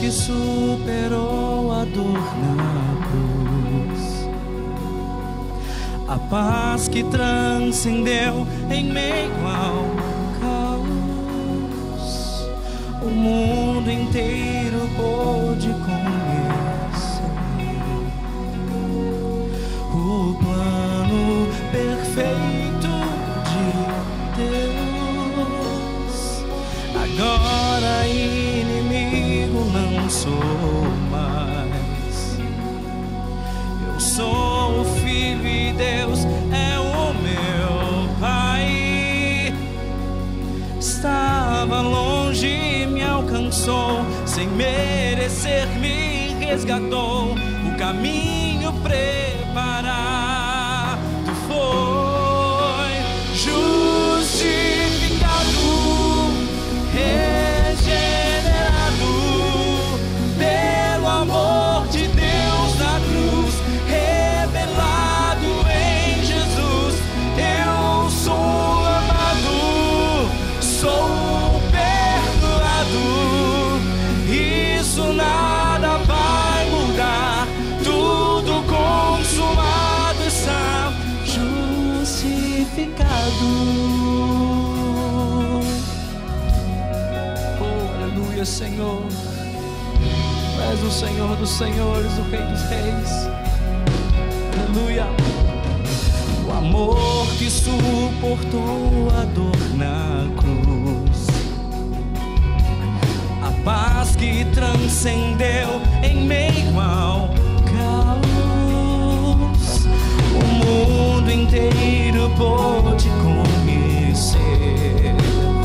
que superou a dor na cruz, a paz que transcendeu em meio ao caos, o mundo inteiro pôde conhecer o plano perfeito de Deus. Agora inimigo não sou mais, eu sou o filho e Deus é o meu Pai. Estava longe e me alcançou, sem merecer me resgatou, o caminho preparado foi. Justificado, regenerado pelo amor de Deus na cruz, revelado em Jesus. Eu sou amado, sou perdoado, isso nada vai mudar, tudo consumado está, justificado. Oh, aleluia, Senhor. Tu és o Senhor dos senhores, o Rei dos reis. Aleluia. O amor que suportou a dor na cruz, a paz que transcendeu em meio ao caos, o mundo inteiro pôde conhecer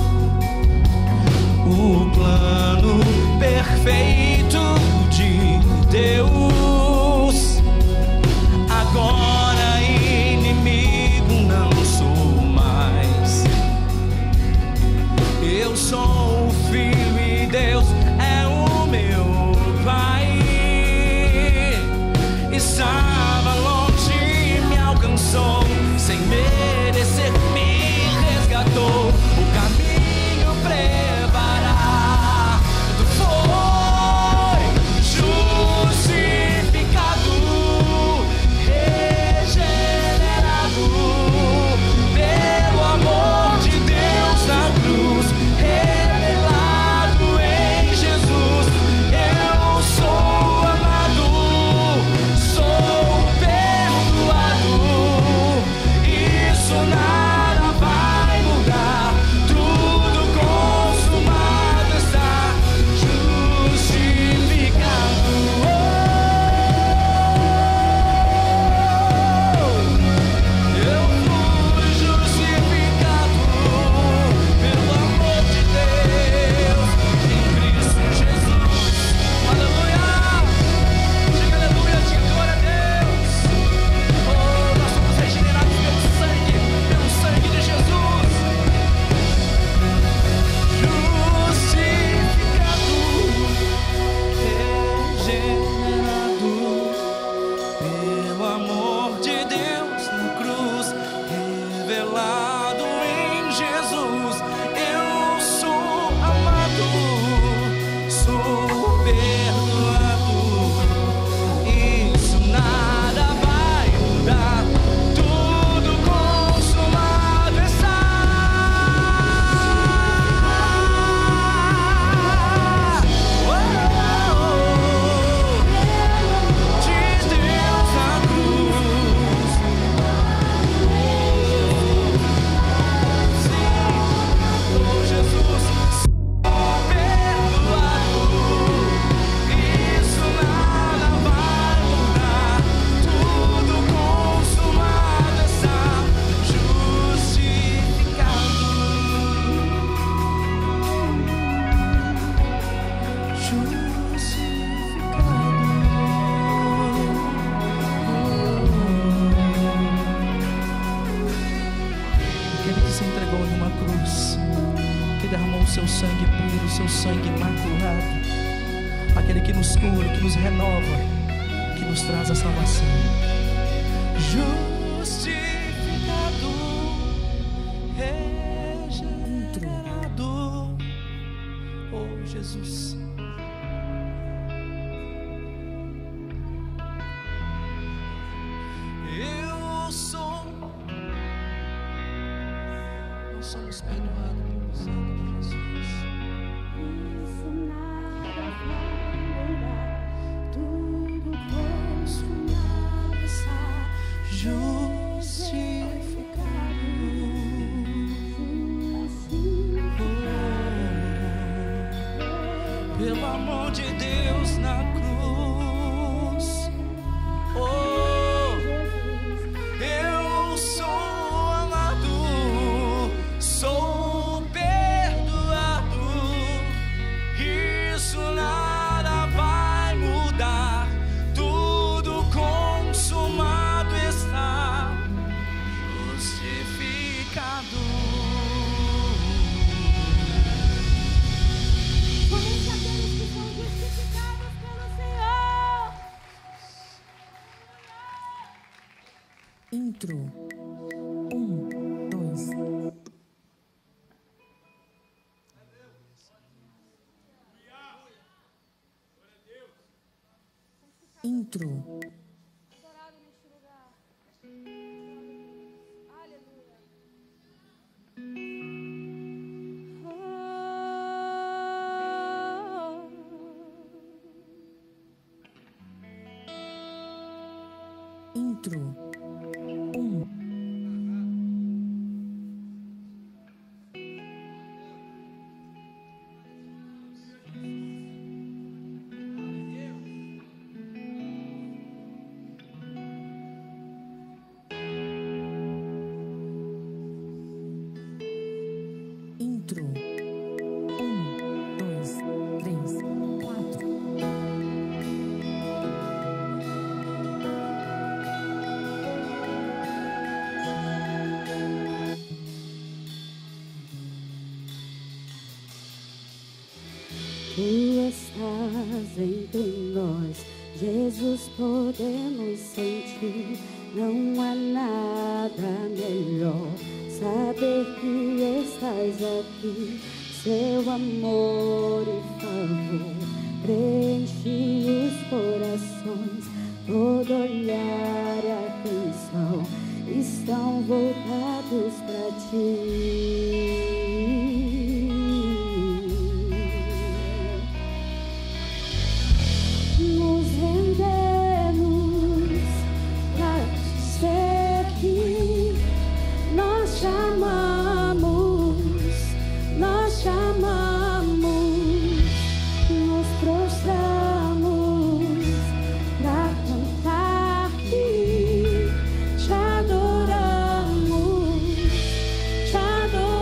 o plano perfeito de Deus. Agora inimigo não sou mais, eu sou o filho e Deus é o meu Pai. Estava longe e me alcançou, sem merecer me resgatou, o caminho preparado foi. Justificado, regenerado pelo amor de Deus na cruz, revelado em Jesus. Eu sou amado, sou perdoado, isso nada vai mudar, tudo consumado está, justificado. Eu fui justificado pelo amor de Deus em Cristo Jesus. Aleluia! Diga aleluia, diga glória a Deus. Oh, nós somos regenerados pelo sangue de Jesus. Justificado, regenerado pelo amor de Deus na cruz, revelado em Jesus. Eu sou amado, sou perdoado, isso nada vai mudar, tudo consumado está. De Deus na cruz, oh Jesus, perdoado, isso nada vai mudar, tudo consumado está, justificado, aquele que se entregou numa cruz, que derramou o seu sangue puro, o seu sangue imaculado, aquele que nos cura, que nos renova, que nos traz a salvação. Justificado, regenerado, oh Jesus. somos perdoados pelo sangue de Jesus. Isso nada vai mudar, tudo consumado está, Justificado. Pelo amor de Deus na cruz. Oh, eu sou amado, sou perdoado. Isso nada vai mudar, tudo consumado está, justificado. Somente aqueles que são justificados pelo Senhor. Intro 1, 2. Intro. Adorado neste lugar. Aleluia. Intro 1. Intro 1, 2, 3, 4. Tu estás entre nós, Jesus, podemos sentir. Não há nada melhor, saber que estás aqui. Seu amor e favor preenche os corações. Todo olhar e atenção estão voltados para ti. Nos rendemos para te servir. Nós te amamos, nós te amamos. Nos prostramos para cantar-te. Te adoramos, te adoramos.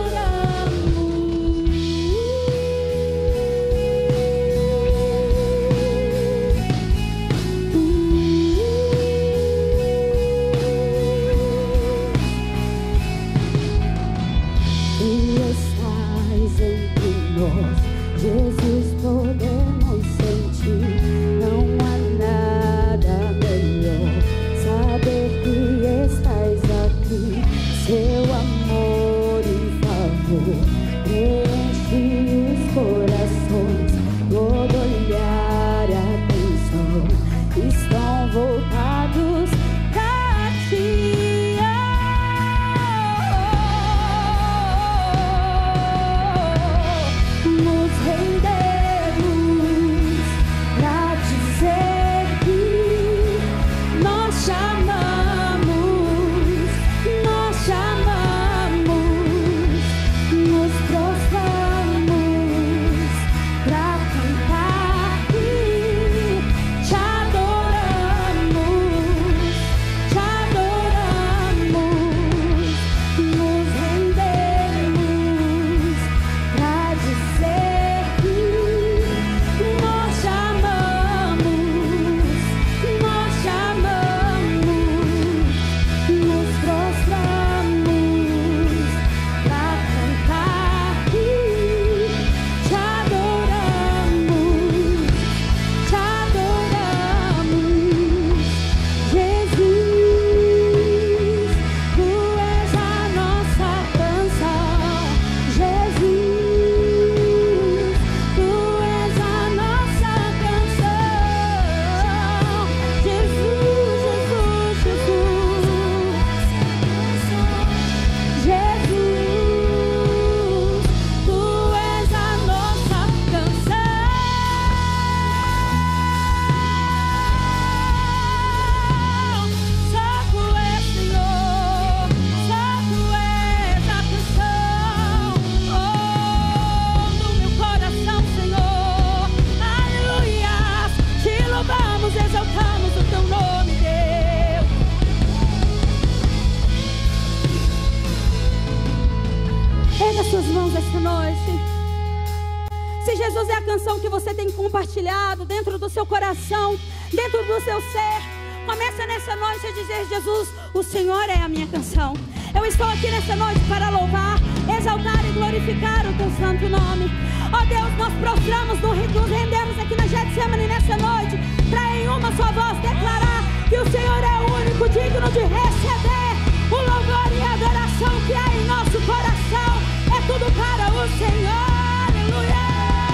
Deus, é a canção que você tem compartilhado dentro do seu coração, dentro do seu ser. Começa nessa noite a dizer: Jesus, o Senhor é a minha canção. Eu estou aqui nessa noite para louvar, exaltar e glorificar o teu santo nome. Ó Deus, nós prostramos, nos rendemos aqui na Getsemane nessa noite, para em uma só voz declarar que o Senhor é o único digno de receber o louvor e a adoração que há em nosso coração. É tudo para o Senhor. Aleluia.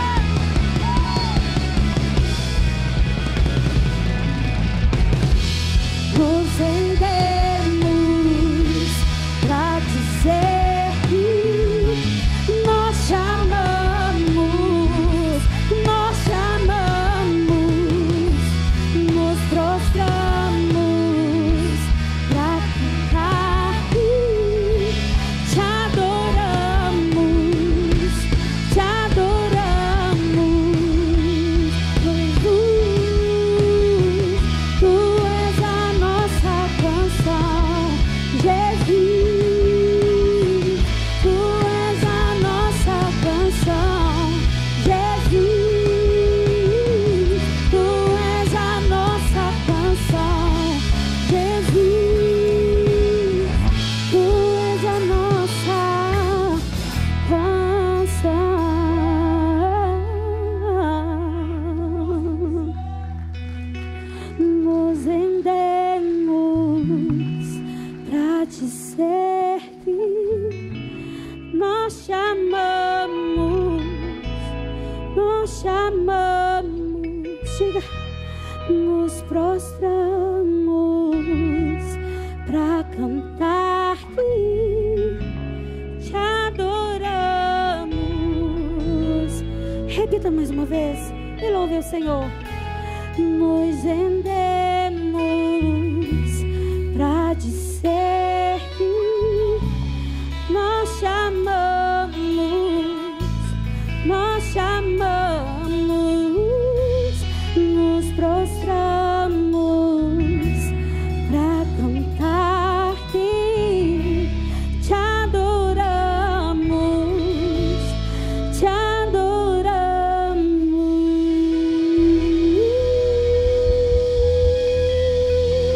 Nos rendemos pra dizer que nós chamamos, nos prostramos pra cantar que te adoramos, te adoramos. Jesus, tu és a nossa canção. Jesus, tu és a nossa canção. Jesus, tu és a nossa canção. Jesus, tu és a nossa canção. Nos rendemos pra dizer que nós chamamos, diga, nos prostramos pra cantar que te adoramos. Repita mais uma vez e louve o Senhor. Nos rendemos pra dizer que nós chamamos, nos prostramos pra cantar que te adoramos, te adoramos.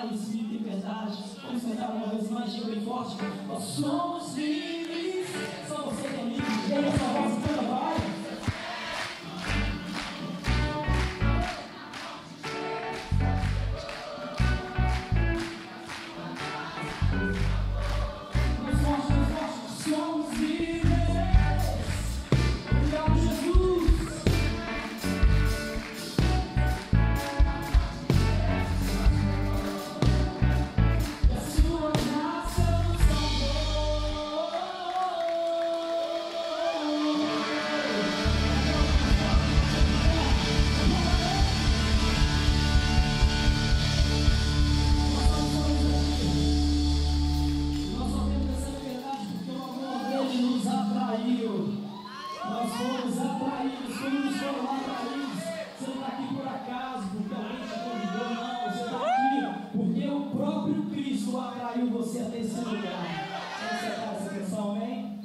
cantar em espírito e verdade. Vamos cantar uma vez mais, diga bem forte. Nós somos livres. Só você que é livre. E aí, essa voz toda vai. Somos livres. Obrigado, Jesus. E a sua graça nos salvou. Nós só temos essa liberdade porque o amor dele nos atraiu. Nós fomos atraídos, como nos foram atraídos. Você não está aqui por acaso, porque alguém te convidou, não. Você está aqui porque o próprio Cristo atraiu você até esse lugar. Vamos acertar essa canção, amém?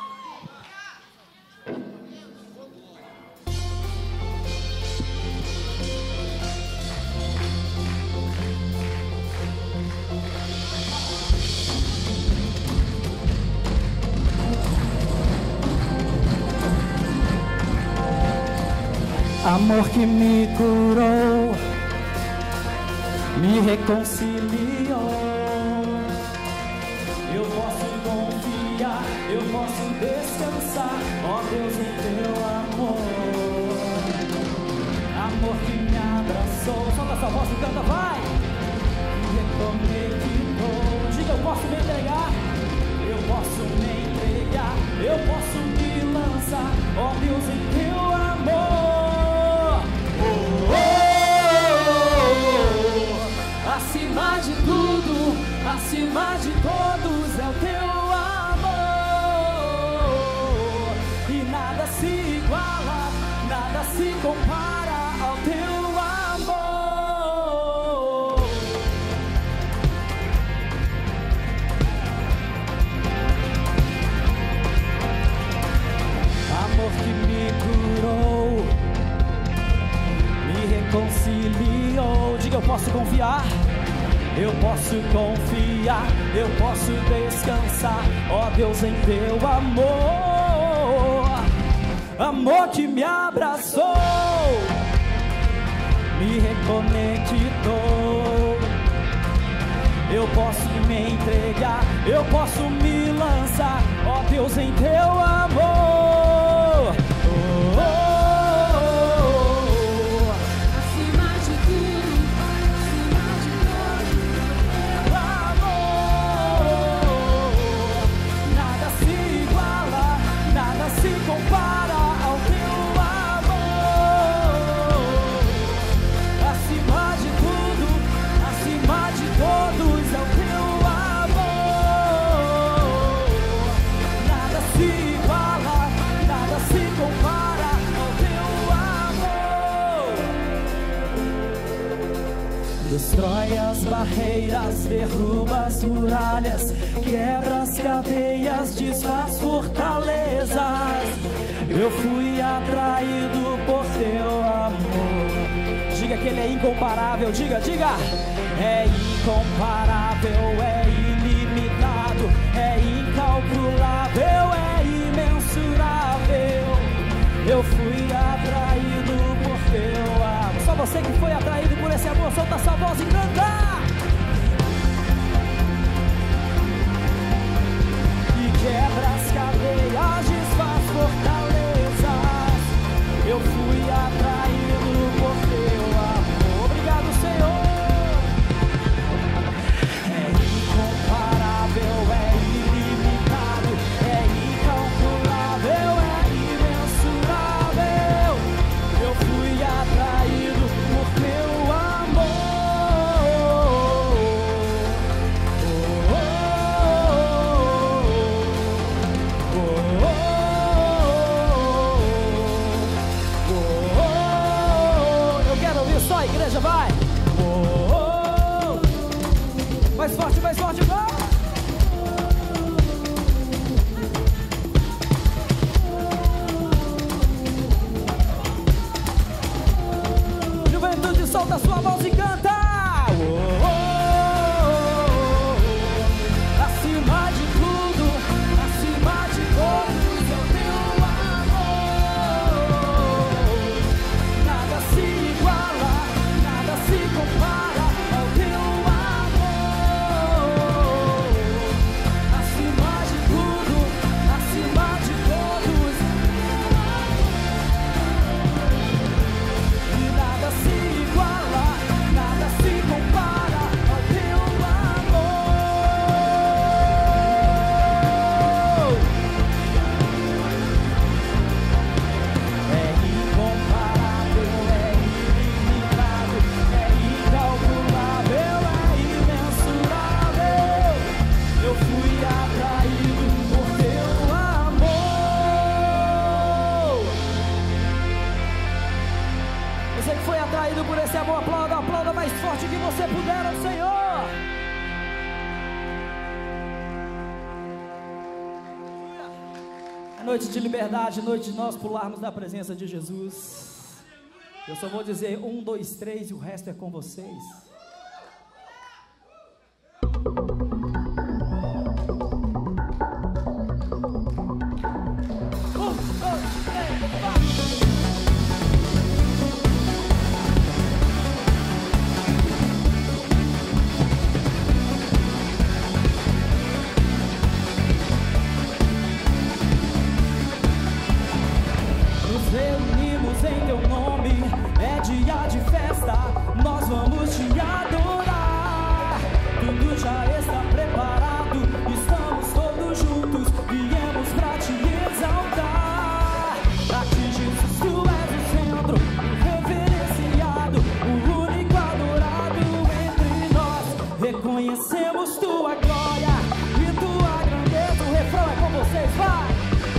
Amor que me curou, me reconciliou. Eu posso confiar, eu posso descansar, ó Deus, em teu amor. Amor que me abraçou, solta essa voz e canta, vai! Me reconectou, diga, eu posso me entregar, eu posso me entregar, eu posso me lançar, ó Deus, em teu amor. Acima de tudo, acima de todos é o teu amor. E nada se iguala, nada se compara ao teu amor. Amor que me curou, me reconciliou. Diga, eu posso confiar, eu posso confiar, eu posso descansar, ó Deus, em teu amor. Amor que me abraçou, me reconectou. Eu posso me entregar, eu posso me lançar, ó Deus, em teu amor. Destrói as barreiras, derruba as muralhas, quebra as cadeias, desfaz fortalezas. Eu fui atraído por teu amor. Diga que ele é incomparável, diga, diga. É incomparável, é ilimitado, é incalculável, é imensurável. Eu fui atraído por teu amor. Só você que foi atraído por esse amor, solta essa voz e canta. E quebra as cadeias, desfaz fortalezas. Eu fui atraído por teu amor. Obrigado, Senhor. É incomparável, é ilimitado, é incalculável, é imensurável. Eu fui atraído por teu amor. você puder ao Senhor. É noite de liberdade, noite de nós pularmos da presença de Jesus. Eu só vou dizer 1, 2, 3 e o resto é com vocês. Em teu nome é dia de festa, nós vamos te adorar. Tudo já está preparado, estamos todos juntos, viemos pra te exaltar. Aqui Jesus, tu és o centro, o reverenciado, o único adorado entre nós. Reconhecemos tua glória e tua grandeza. O refrão é com vocês, vai!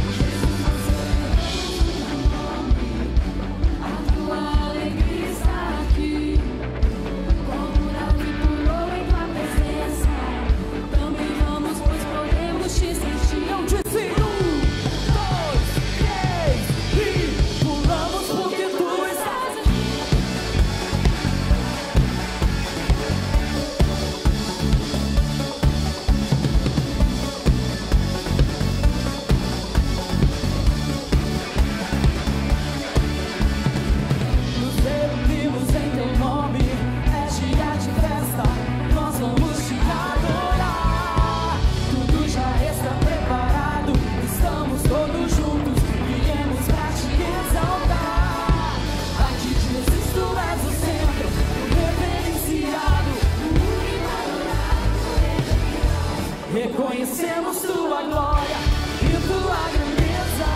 Reconhecemos tua glória e tua grandeza.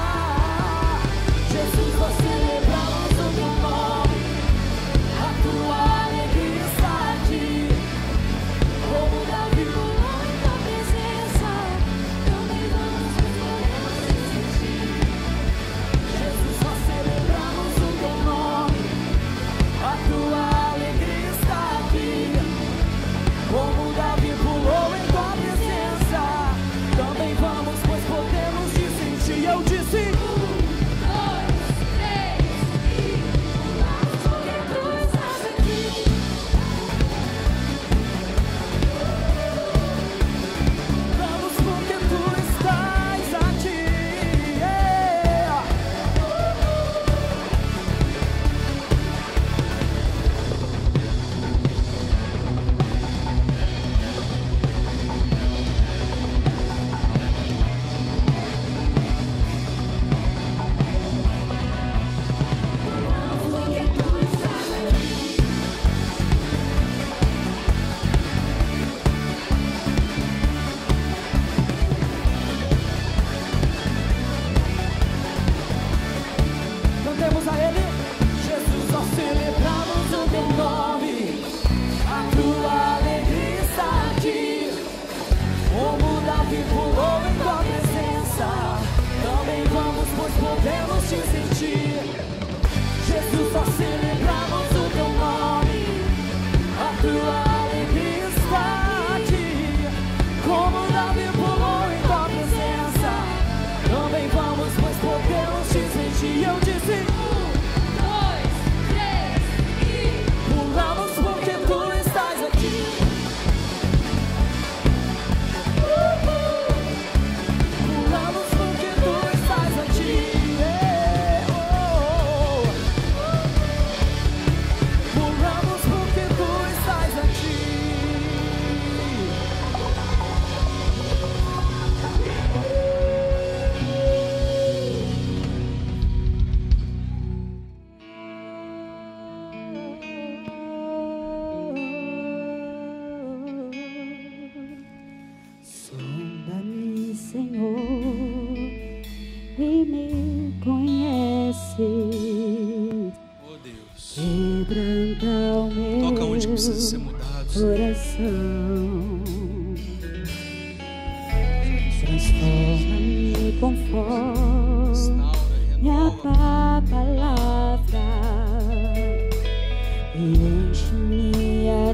Jesus, nós celebramos o teu nome, a tua alegria está aqui. Como Davi pulou em tua presença, também vamos nos sentir. Jesus, nós celebramos o teu nome, a tua alegria está aqui. Como Davi pulou em tua presença, também vamos, pois podemos te sentir. Eu disse 1, 2, 3 e pulamos porque tu estás aqui. Vamos porque tu estás aqui. Cantemos a Ele. Jesus, nós celebramos o teu nome, a tua alegria está aqui. Como Davi pulou em tua presença, também vamos, pois podemos te sentir. Jesus, nós celebramos o teu nome, a tua alegria está aqui. Como Davi pulou em tua presença, também vamos, pois podemos te sentir. Eu disse 1, 2, 3 e pulamos porque tu estás aqui. Pulamos porque tu estás aqui. Pulamos porque tu estás aqui. Sonda-me, Senhor, e me conhece. Oh Deus, Quebranta o meu toca onde que precisa ser mudado, coração. Transforma-me com força e a tua palavra e enche-me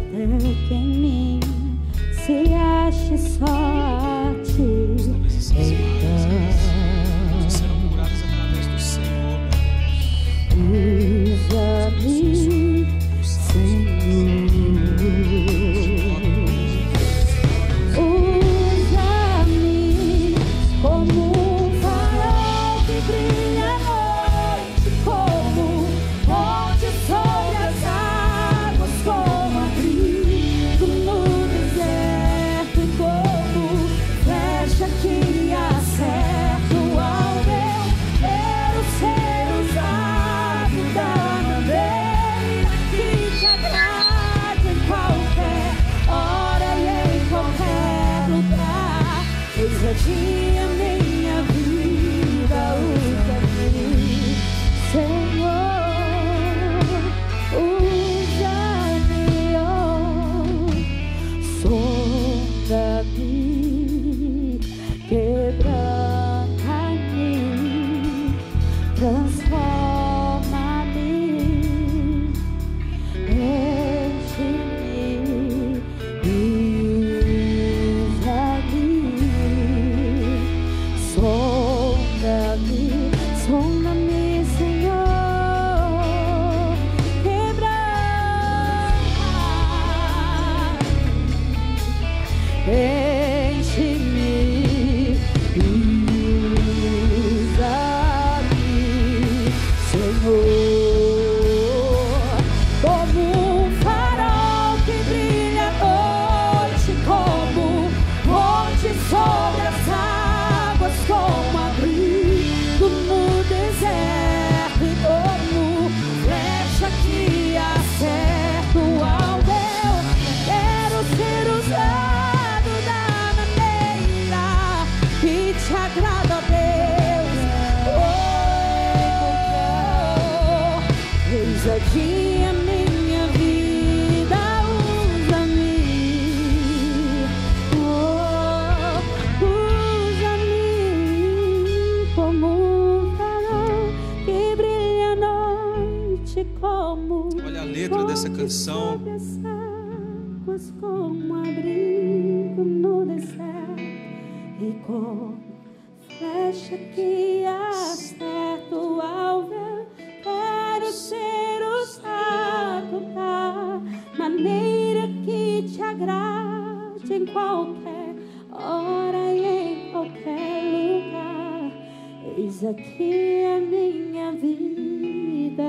somos como abrigo no deserto e como flecha que acerta o alvo. Quero ser usado da maneira que te agrade, em qualquer hora e em qualquer lugar. Eis aqui a minha vida,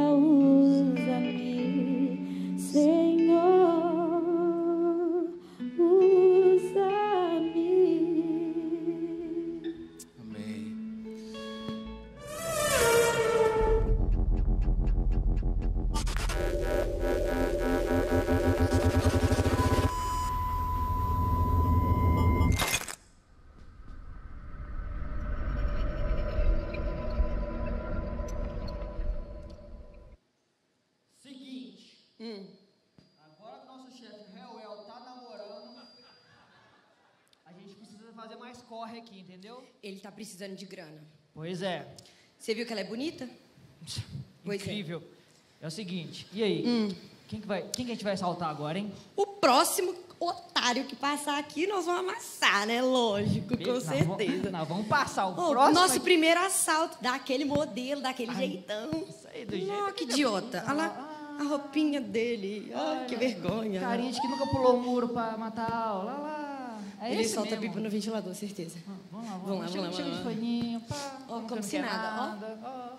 usa-me, Senhor, usa-me. Amém. Seguinte, agora que o nosso chefe Reuel tá namorando, a gente precisa fazer mais corre aqui, entendeu? Ele tá precisando de grana. Pois é. Você viu que ela é bonita? Pois é. Incrível. É o seguinte, e aí? Quem que a gente vai saltar agora, hein? O próximo otário que passar aqui, nós vamos amassar, né? Lógico, com certeza. Nós vamos passar o Ô, próximo. nosso primeiro assalto, daquele modelo, daquele jeitão. Isso aí, do jeito. Oh, que idiota. Olha lá a roupinha dele. Oh, que vergonha. Carinha de que nunca pulou o muro pra matar a aula. Olha lá. É Ele esse solta mesmo. pipa no ventilador, certeza. Vamos lá, Vamos lá. Chega de paninho, pá. Ó, não como se quer nada, ó.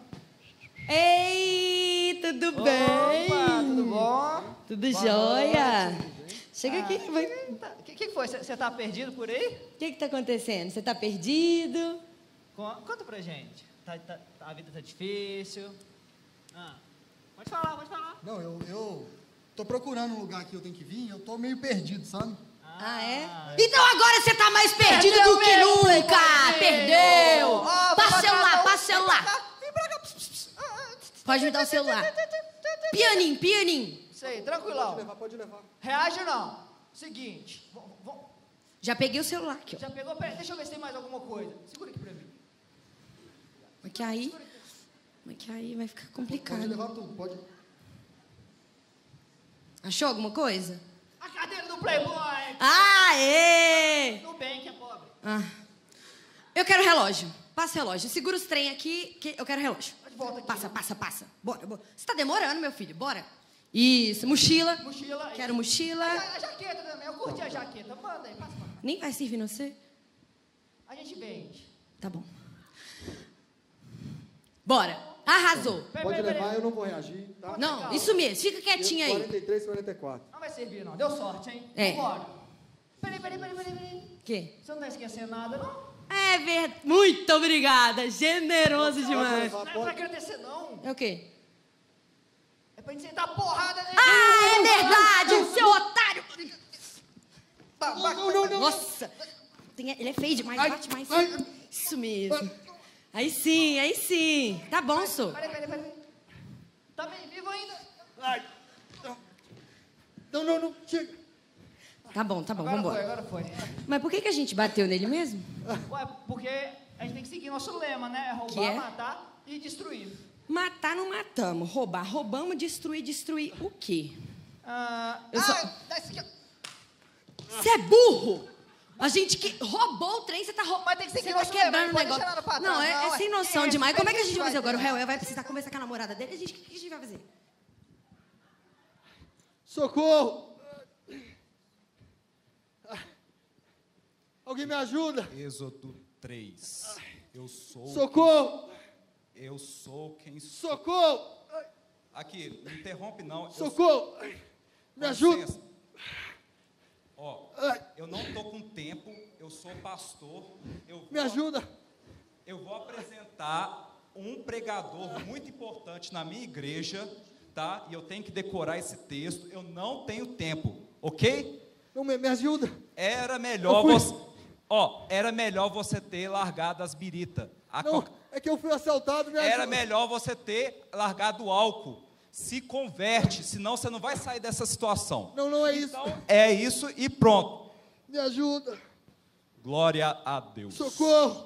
Ei, tudo bem? Opa, tudo bom? Tudo Boa jóia? noite. Chega aqui, vai. O que foi? Você tá perdido por aí? O que tá acontecendo? Você tá perdido? Conta pra gente. A vida tá difícil. Pode falar, pode falar. Não, eu tô procurando um lugar que eu tenho que vir, eu tô meio perdido, sabe? Ah, é? Então agora você tá mais perdido do que mesmo, nunca! Perdeu! Ó, Passa o vou celular, matar passa o celular! Vem pra cá. Pode me dar o celular. Pianinho, pianinho. Isso aí, tranquilão. Pode levar. Reage não. Seguinte. Já peguei o celular aqui, ó. Já pegou? Pera, deixa eu ver se tem mais alguma coisa. Segura aqui pra mim. Mas que aí vai ficar Pode complicado. levar tudo, pode. Achou alguma coisa? A cadeira do Playboy. Aê! Nubank é pobre. Ah. Eu quero relógio. Passa o relógio. Segura os trem aqui, que eu quero relógio. De volta aqui. Passa. Bora. Você tá demorando, meu filho. Bora. Isso, mochila. Mochila. Quero mochila. A jaqueta também. Eu curti a jaqueta. Manda aí, passa pra cá. Nem vai servir no você? A gente vende. Tá bom. Bora. Arrasou. Pode levar, eu não vou reagir, tá? Não, isso mesmo. Fica quietinha aí. 43, 44. Não vai servir, não. Deu sorte, hein? É. Vambora. Peraí. Quê? Você não tá esquecendo nada, não? É verdade. Muito obrigada. Generoso demais. Não é pra agradecer, não. É o quê? É pra gente sentar porrada nele. Ah, é verdade, seu otário. Não. Nossa. Ele é feio demais, bate mais. Isso mesmo. Aí sim. Tá bom, sou. Peraí. Tá bem vivo ainda? Ai, não, chega. Tá bom, vambora. Agora foi. Mas por que a gente bateu nele mesmo? Ué, porque a gente tem que seguir nosso lema, né? Roubar, Que é? matar e destruir. Matar não matamos, roubar. Roubamos, destruir o quê? Eu só- Dá esse aqui, ó. Você é burro! A gente que roubou o trem, você tá roubando. Mas tem que seguir Você tá nosso lema, quebrando não o pode negócio. deixar nada pra Não, trás, é não, sem é. noção É, demais. Como é que a a gente gente vai fazer vai agora? O fazer. Reuel vai precisar conversar com a namorada dele. O que a gente vai fazer? Socorro! Alguém me ajuda? Êxodo 3. Socorro! Eu sou quem sou. Socorro! Aqui, não interrompe não. Socorro! Me ajuda! Ó, eu não tô com tempo, eu sou pastor. Me ajuda! Eu vou apresentar um pregador muito importante na minha igreja, tá? E eu tenho que decorar esse texto. Eu não tenho tempo, ok? Não, me ajuda! Era melhor você ter largado as biritas. Não, é que eu fui assaltado, me ajuda! Era melhor você ter largado o álcool. Se converte, senão você não vai sair dessa situação. Não é isso! Então, é isso e pronto. Me ajuda! Glória a Deus. Socorro!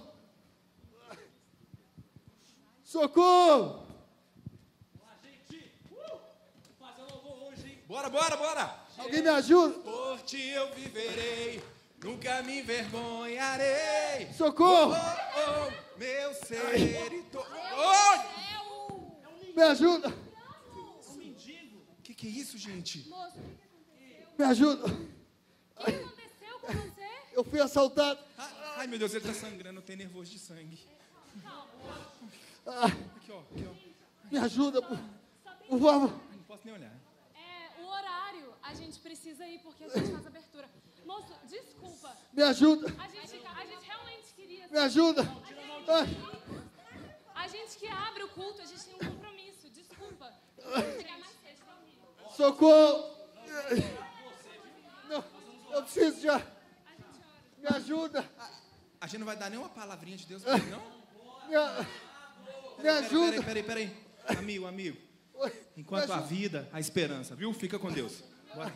Socorro! Bora! Alguém me ajuda? Por ti eu viverei, nunca me envergonharei. Socorro! Oh, meu ser e oh! Me ajuda! Que é isso, gente? Me ajuda! O que aconteceu com você? Eu fui assaltado. Ai, meu Deus, ele tá sangrando, tem nervoso de sangue. Aqui, ó. Me ajuda, por favor. Não posso nem olhar. O horário, a gente precisa ir porque a gente faz abertura. Moço, desculpa. Me ajuda! A gente realmente queria... Me ajuda! A gente que abre o culto, a gente tem um compromisso. Desculpa. Chegar mais cedo, dormir. Socorro! Não, eu preciso já. Me ajuda! A gente não vai dar nenhuma palavrinha de Deus pra ele, não? Me ajuda! Peraí. Amigo. Enquanto há vida, há esperança, viu? Fica com Deus. Bora.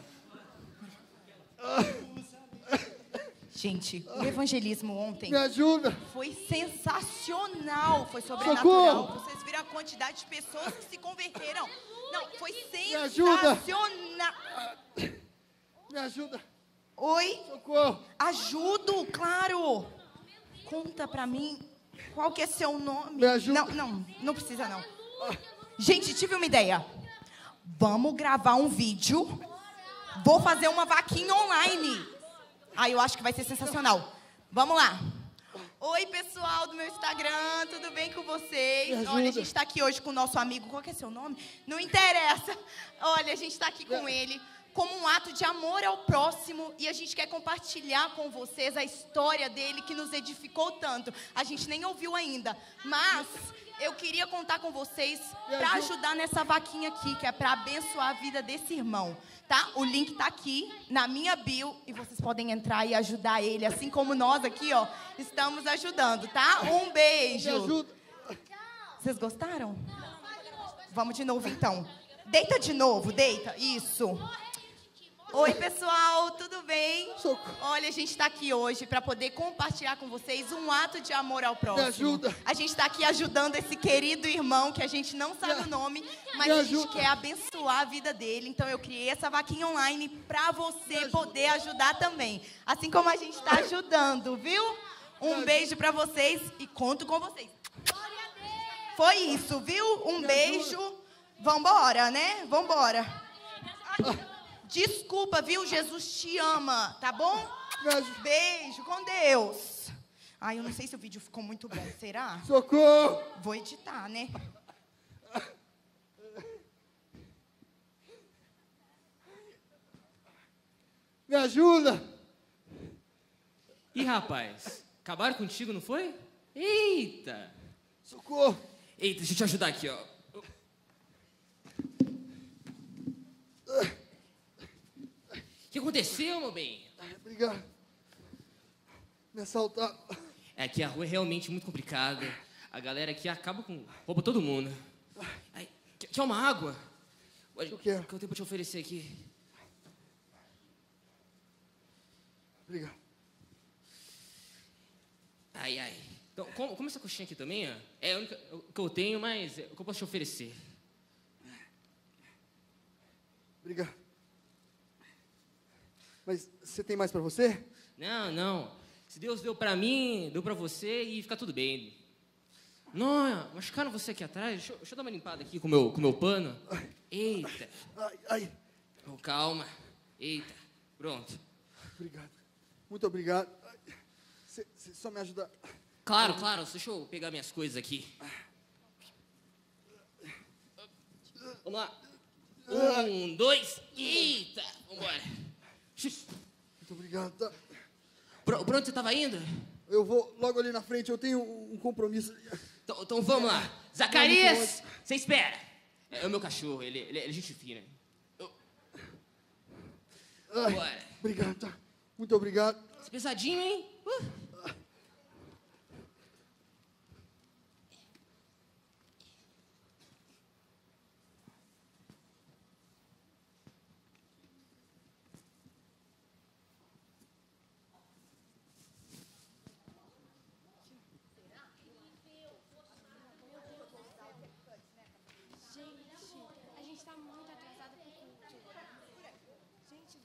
Gente, o evangelismo ontem Me ajuda! foi sensacional, foi sobrenatural. Socorro! Vocês viram a quantidade de pessoas que se converteram. Não, foi ajuda! sensacional. Me ajuda! Oi? Socorro! Ajudo, claro. Conta pra mim qual que é seu nome. Me ajuda. Não precisa não. Gente, tive uma ideia. Vamos gravar um vídeo. Vou fazer uma vaquinha online. Eu acho que vai ser sensacional. Vamos lá. Oi, pessoal do meu Instagram, tudo bem com vocês? Olha, a gente está aqui hoje com o nosso amigo. Qual que é seu nome? Não interessa. Olha, a gente está aqui com ele como um ato de amor ao próximo e a gente quer compartilhar com vocês a história dele que nos edificou tanto. A gente nem ouviu ainda, mas eu queria contar com vocês para ajudar nessa vaquinha aqui, que é para abençoar a vida desse irmão, tá? O link tá aqui na minha bio e vocês podem entrar e ajudar ele, assim como nós aqui, ó, estamos ajudando, tá? Um beijo. Me ajuda! Vocês gostaram? Vamos de novo, então. Deita de novo, deita. Isso. Oi, pessoal, tudo bem? Olha, a gente está aqui hoje para poder compartilhar com vocês um ato de amor ao próximo. Me ajuda. A gente está aqui ajudando esse querido irmão, que a gente não sabe o nome, mas a gente quer abençoar a vida dele. Então, eu criei essa vaquinha online para você poder ajudar também. Assim como a gente está ajudando, viu? Um beijo para vocês e conto com vocês. Foi isso, viu? Um beijo. Vambora, né? Vambora. Desculpa, viu? Jesus te ama, tá bom? Beijo, com Deus. Eu não sei se o vídeo ficou muito bom, será? Socorro! Vou editar, né? Me ajuda! Ih, rapaz, acabaram contigo, não foi? Eita! Socorro! Eita, deixa eu te ajudar aqui, ó. O que aconteceu, meu bem? Obrigado. Me assaltaram. Aqui a rua é realmente muito complicada. A galera aqui acaba com... rouba todo mundo. Quer uma água? Eu quero. O que eu tenho pra te oferecer aqui? Obrigado. Ai. Então, come essa coxinha aqui também, ó. É a única que eu tenho, mas é o que eu posso te oferecer. Obrigado. Mas você tem mais pra você? Não. Se Deus deu pra mim, deu pra você e fica tudo bem. Não, machucaram você aqui atrás? Deixa eu dar uma limpada aqui com o meu pano. Eita. Ai. Oh, calma. Eita. Pronto. Obrigado. Muito obrigado. Você só me ajuda. Claro. Deixa eu pegar minhas coisas aqui. Vamos lá. 1, 2. Eita. Vambora. Muito obrigado. Tá? Pra onde você estava indo? Eu vou logo ali na frente, eu tenho um compromisso. Então vamos lá. Zacarias, você espera. É o meu cachorro, ele é gente fina. Bora. Obrigado, tá? Muito obrigado. Esse pesadinho, hein? A gente tá muito atrasada pro culto. Gente,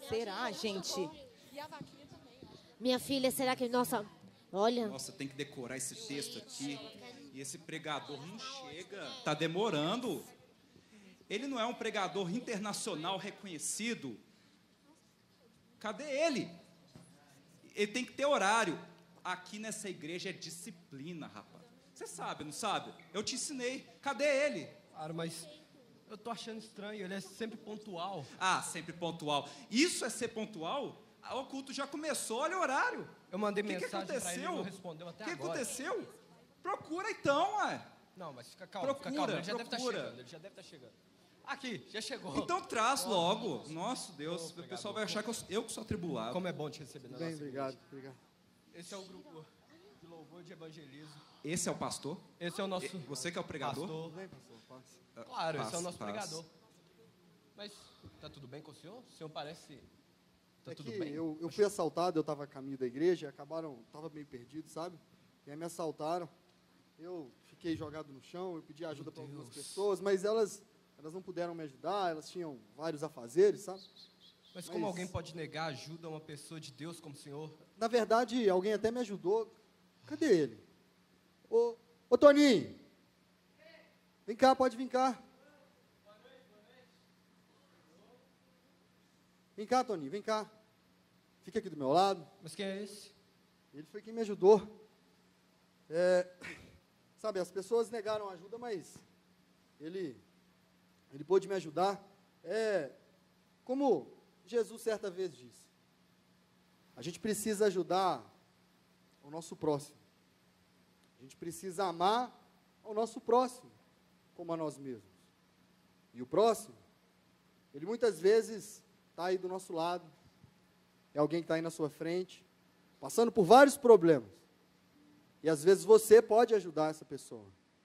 Será, gente? Minha filha, será que nossa... Olha, Nossa, tem que decorar esse texto aqui. E esse pregador não chega. Tá demorando. Ele não é um pregador internacional reconhecido. Cadê ele? Ele tem que ter horário. Aqui nessa igreja é disciplina, rapaz. Você sabe, não sabe? Eu te ensinei. Cadê ele? Cara, mas eu tô achando estranho, ele é sempre pontual. Ah, sempre pontual. Isso é ser pontual? Ah, o culto já começou, olha o horário. Eu mandei Que mensagem pra ele, ele aconteceu? não respondeu até O que agora. aconteceu? Procura então, ué. Não, mas fica calmo, Procura, fica calmo. Ele já deve estar procura. chegando, ele já deve estar chegando. Aqui, já chegou. Então traz logo. Nossa, Deus, o pessoal vai achar que eu que sou atribulado. Como é bom te receber na Bem, nossa obrigado, igreja. obrigado. Esse é o grupo de louvor de evangelismo. Esse é o pastor? Esse é o nosso Você que é o pregador? pastor. Vem, pastor, passa. Claro, esse é o Passa, nosso passa. pregador. Mas tá tudo bem com o senhor? O senhor parece... Tá É tudo que bem? eu fui assaltado, eu estava a caminho da igreja, estava meio perdido, sabe? E aí me assaltaram. Eu fiquei jogado no chão, eu pedi ajuda para algumas pessoas, mas elas não puderam me ajudar, elas tinham vários afazeres, sabe? Mas como alguém pode negar ajuda a uma pessoa de Deus como o senhor? Na verdade, alguém até me ajudou. Cadê ele? Ô Toninho! Vem cá, pode vir cá. Vem cá, Toninho, vem cá. Fica aqui do meu lado. Mas quem é esse? Ele foi quem me ajudou. Sabe, as pessoas negaram ajuda, mas ele pôde me ajudar. Como Jesus certa vez disse, a gente precisa ajudar o nosso próximo. A gente precisa amar ao nosso próximo, como a nós mesmos. E o próximo, ele muitas vezes está aí do nosso lado, é alguém que está aí na sua frente, passando por vários problemas. E às vezes você pode ajudar essa pessoa.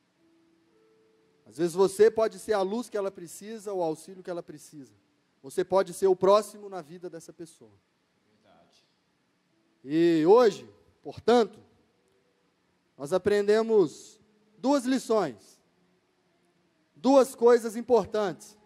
Às vezes você pode ser a luz que ela precisa, o auxílio que ela precisa. Você pode ser o próximo na vida dessa pessoa. Verdade. E hoje, portanto, nós aprendemos duas lições. Duas coisas importantes.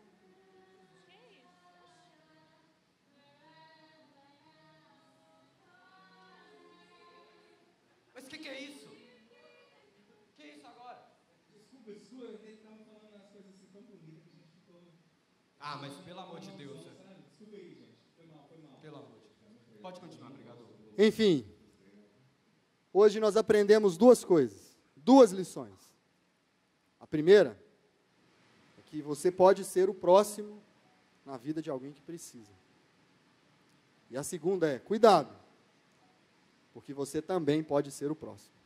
Mas o que é isso? Que é isso agora? Desculpa, ele estava falando as coisas assim tão bonitas que a gente ficou... Ah, mas pelo amor de Deus. Desculpa aí, gente. Foi mal. Pelo amor de Deus. Pode continuar, pregador. Enfim, hoje nós aprendemos duas coisas, duas lições. A primeira é que você pode ser o próximo na vida de alguém que precisa. E a segunda é, cuidado, porque você também pode ser o próximo.